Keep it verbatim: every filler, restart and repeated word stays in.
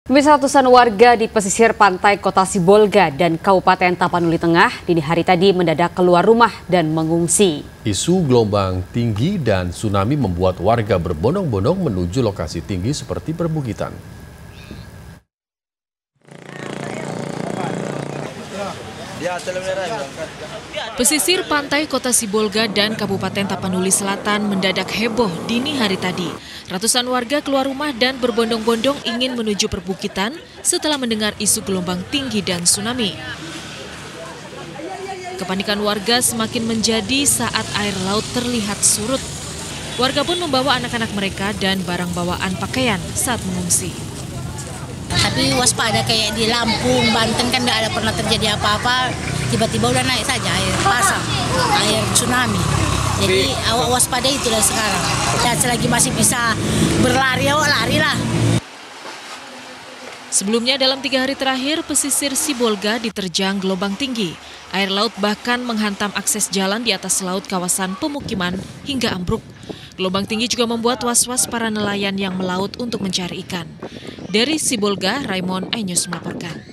Pemirsa, ratusan warga di pesisir pantai Kota Sibolga dan Kabupaten Tapanuli Tengah dini hari tadi mendadak keluar rumah dan mengungsi. Isu gelombang tinggi dan tsunami membuat warga berbondong-bondong menuju lokasi tinggi seperti perbukitan. Pesisir pantai Kota Sibolga dan Kabupaten Tapanuli Selatan mendadak heboh dini hari tadi. Ratusan warga keluar rumah dan berbondong-bondong ingin menuju perbukitan setelah mendengar isu gelombang tinggi dan tsunami. Kepanikan warga semakin menjadi saat air laut terlihat surut. Warga pun membawa anak-anak mereka dan barang bawaan pakaian saat mengungsi. Tapi waspada, kayak di Lampung, Banten kan tidak ada pernah terjadi apa-apa, tiba-tiba udah naik saja air pasang, air tsunami. Jadi awak waspada itulah sekarang. Dan selagi masih bisa berlari, awak larilah. Sebelumnya dalam tiga hari terakhir, pesisir Sibolga diterjang gelombang tinggi. Air laut bahkan menghantam akses jalan di atas laut kawasan pemukiman hingga ambruk. Gelombang tinggi juga membuat was-was para nelayan yang melaut untuk mencari ikan. Dari Sibolga, Raymond Ainus melaporkan.